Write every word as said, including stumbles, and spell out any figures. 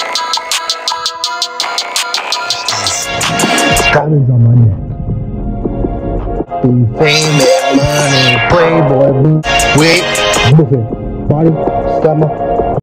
Diamonds on my neck. Be fame and money, playboy, wait, listen, body, stomach.